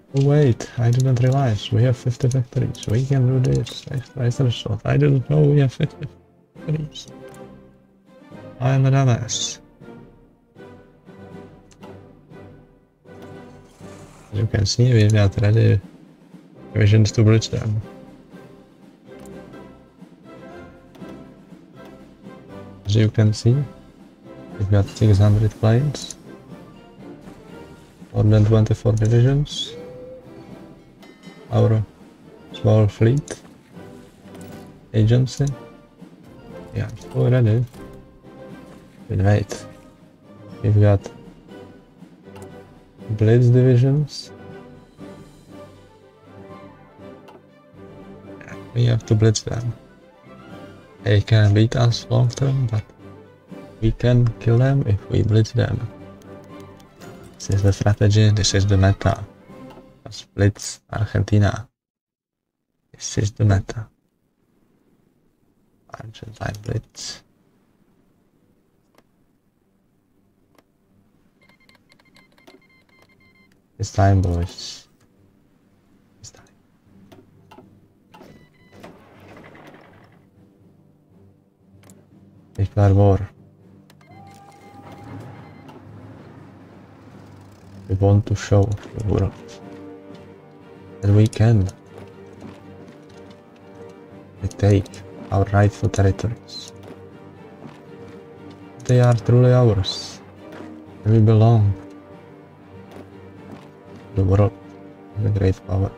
Oh wait, I didn't realize we have 50 victories. We can do this. Extra shot. I didn't know we have 50 victories. I am a dumbass. As you can see, we got ready divisions to bridge them. As you can see, we've got 600 planes, more than 24 divisions, our small fleet, agency. Yeah, so ready. But wait, we've got blitz divisions. We have to blitz them. They can beat us long term, but we can kill them if we blitz them. This is the strategy, this is the meta. Let's blitz Argentina. This is the meta. Argentine blitz. It's time, boys. It's time. Declare war. We want to show the world that we can retake our rightful territories. They are truly ours, and we belong to the world with a great power.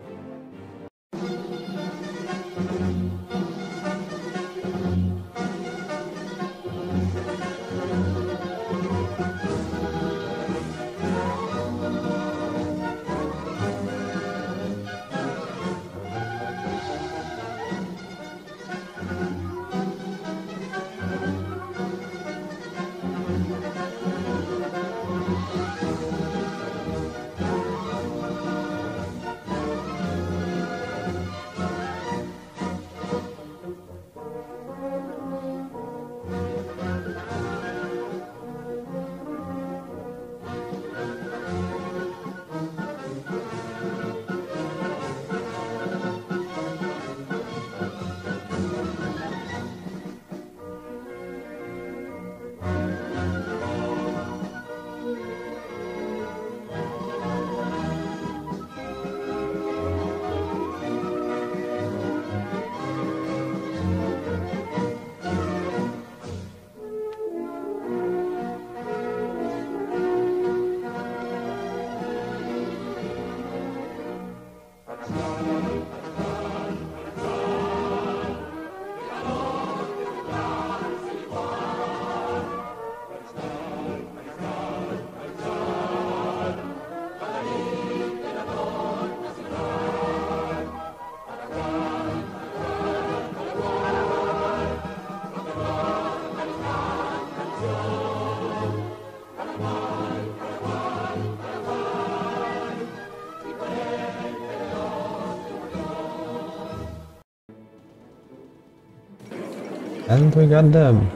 And we got them.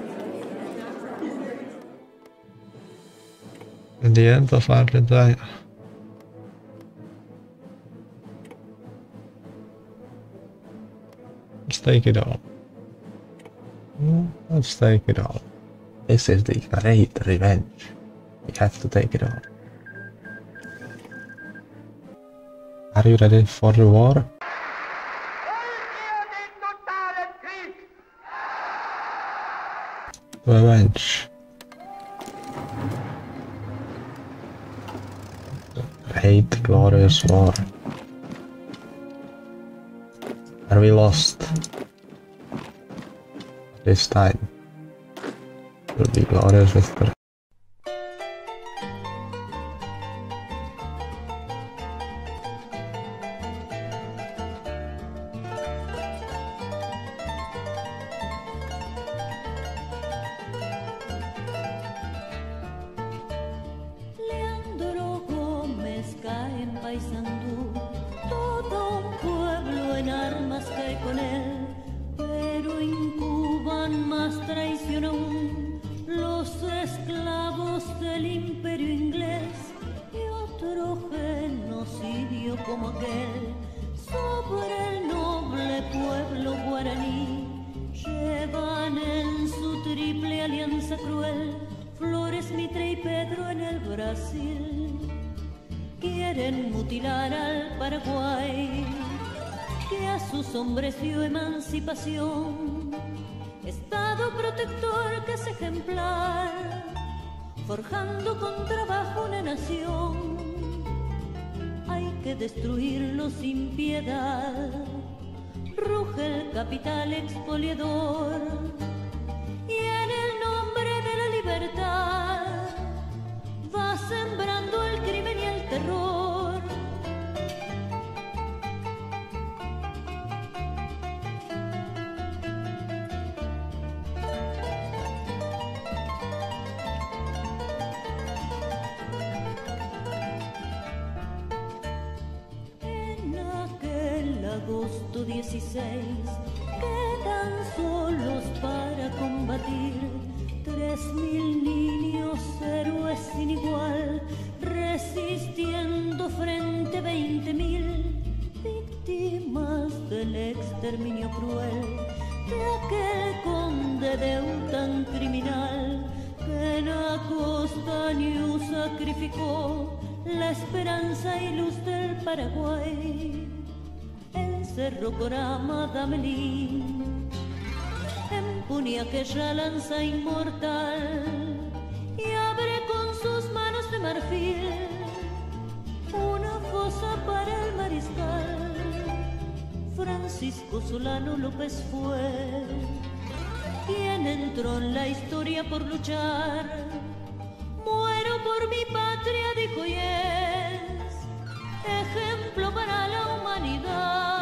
In the end of Argentina. Let's take it all. Let's take it all. This is the great revenge. We have to take it all. Are you ready for the war? To avenge. Great glorious war. Are we lost? This time will be glorious victory. Todo un pueblo en armas cae con él, pero incuban más traición aún los esclavos del imperio inglés y otro genocidio Mitre y Pedro en el Brasil quieren mutilar al Paraguay, que a sus hombres dio emancipación, Estado protector que es ejemplar, forjando con trabajo una nación. Hay que destruirlo sin piedad, ruge el capital expoliador, y en el nombre de la libertad va sembrando el crimen y el terror. Agosto 16, quedan solos para combatir 3.000 niños héroes sin igual, resistiendo frente a 20.000 víctimas del exterminio cruel de aquel conde de un tan criminal que en Acostaño sacrificó la esperanza y luz del Paraguay. Cerro Corama Damelín empuña aquella lanza inmortal y abre con sus manos de marfil una fosa para el mariscal. Francisco Solano López fue quien entró en la historia por luchar. Muero por mi patria, dijo, y es ejemplo para la humanidad.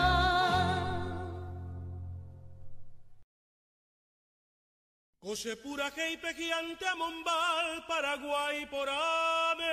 Cose pura que y pegiante a Mombal, Paraguay por ame.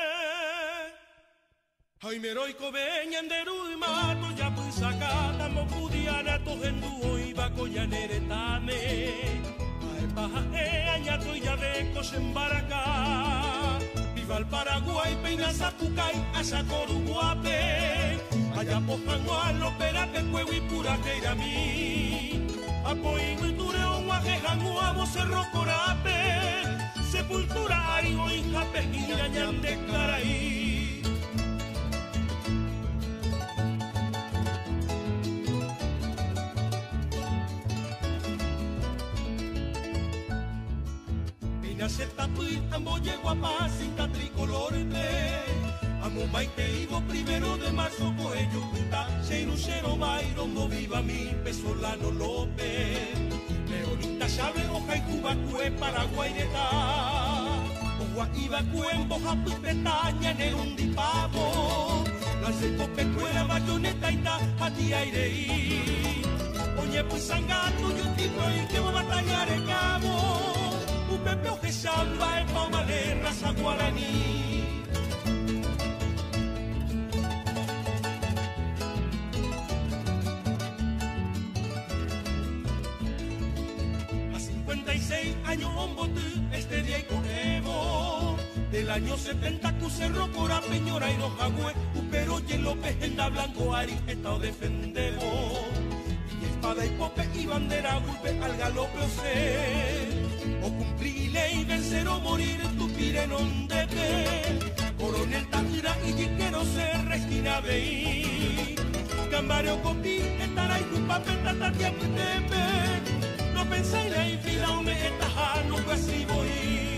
Jaime heroico veñan de Ruimato, ya pues sacata, mocudiana, tojenduo y bacoyaneretame. Ae pajaje, añato y ya de cosembaracá. Viva el Paraguay, peina Zapucay, Asacoruguape. Allá pojanguan, lopera, cuevo y pura que irá a mí. Apoyo y tureo, guajejanguamo, cerro corape. Sepultura, arigo y jape, irañan de Caraí. Peina se tapuí, ambo llegó a paz, cinta tricolor Amo maite ibo primero de marzo coello puta Cheiruchero Bairombo viva mi Pesolano López Leonita Chable hoja y Cubacue Paraguay neta Oja Ibacue en Boja Pitaña Nerundi Pavo La seco pecuera bayoneta ita Ati aireí Oye pues sangato yo tipo y que voy a batallar el cabo Upepe oje samba el paumale raza guaraní año Ombotú, este día y Conevo del año 70 Cerro Cora, Peñora y Rojagüe Upero y López, Enda Blanco, Ari, Estado defendemos y espada y pope y bandera, golpe al galope o ser o cumplir ley, vencer o morir, tu pirenón de pe Coronel Tandira y quiero ser Regina Bey Gambareo Copí, estará y tu papel, tatatia, tepe no pensáis la infida o me etaja, no pues así voy.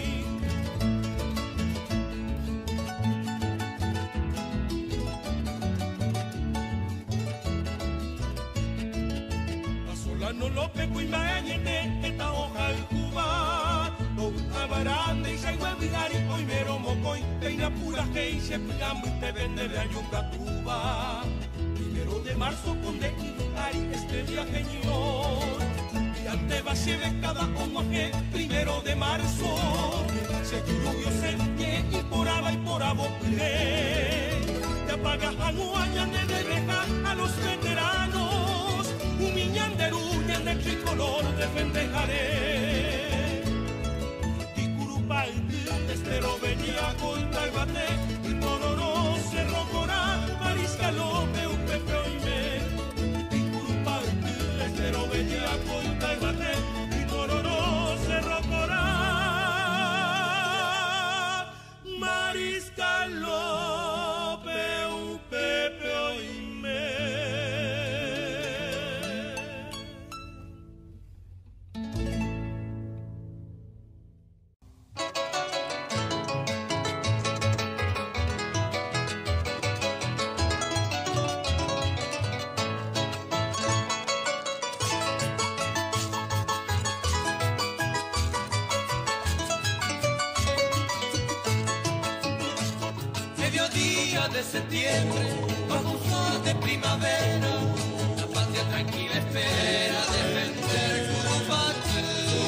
A Solano López, Cuimañete, esta hoja en Cuba. No abarande y se huevidari, hoy mero mocoy. Peina pura que y se pegamos y te vende de Ayucatuba. 1 de marzo con de Ari, este viaje señor. Ante va sieve cada homoje, 1 de marzo se lluvio se y por aba y por abopre te apagas a nuañan de reja a los veteranos humiñan de ruñan de tricolor defendejaré y curupal estero venía con talbate y tororo cerro coral mariscalo un pepe oime y curupal estero venía con y Tororó Cerro Coral día de septiembre, bajo un sol de primavera, la patria tranquila espera defender Curupaytí.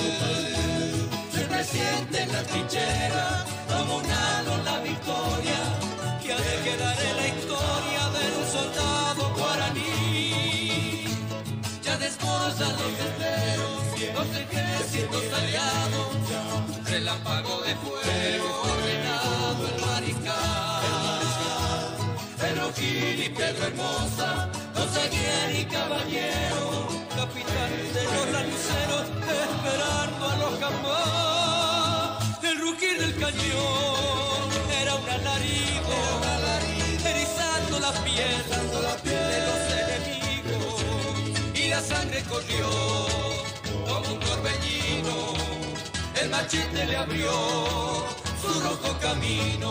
Se presiente en la trinchera, como un halo la victoria, que ha de quedar en la historia del soldado guaraní. Ya desbordan los senderos, los ejércitos aliados, relámpago de fuego ordenado el mariscal. Pedro Gil y Pedro Hermosa, Dosaguier y Caballero, capitanes de los lanuceros, esperando a los campos. El rugir del cañón era un alarido, erizando la piel de los enemigos, y la sangre corrió como un torbellino. El machete le abrió su rojo camino.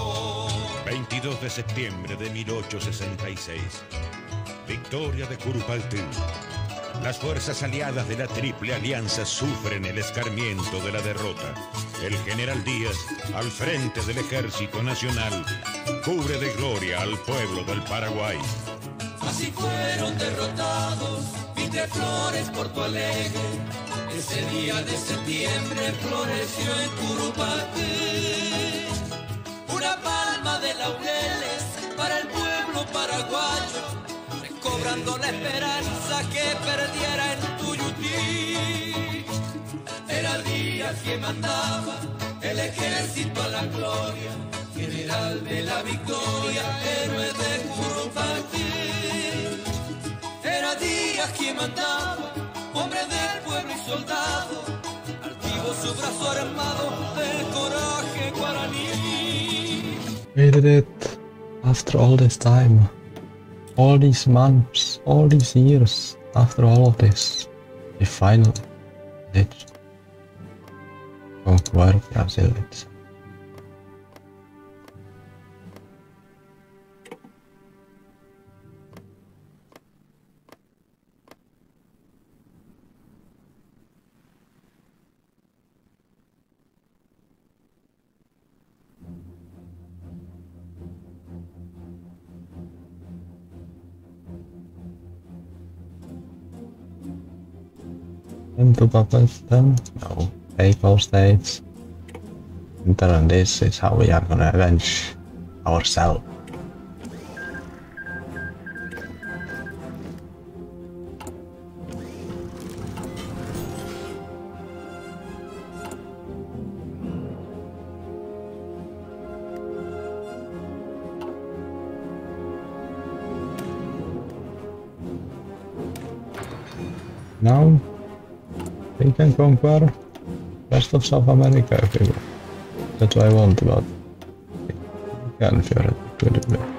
22 de septiembre de 1866. Victoria de Curupaytí. Las fuerzas aliadas de la Triple Alianza sufren el escarmiento de la derrota. El general Díaz, al frente del Ejército Nacional, cubre de gloria al pueblo del Paraguay. Así fueron derrotados Flores, Porto Alegre. Ese día de septiembre floreció en Curupaytí una palma de laureles para el pueblo paraguayo, recobrando la esperanza que perdiera en Tuyutí. Era Díaz quien mandaba el ejército a la gloria, general de la victoria, héroe de Curupaytí. Era Díaz quien mandaba, hombre del pueblo y soldado, altivo su brazo armado del coraje guaraní. We did it after all this time, all these months, all these years. After all of this, we finally did conquer Brazil. Into puppets then? No. Take all states. And this is how we are gonna avenge ourselves. Now we can conquer rest of South America if we want. That's what I want, but we can theoretically do it.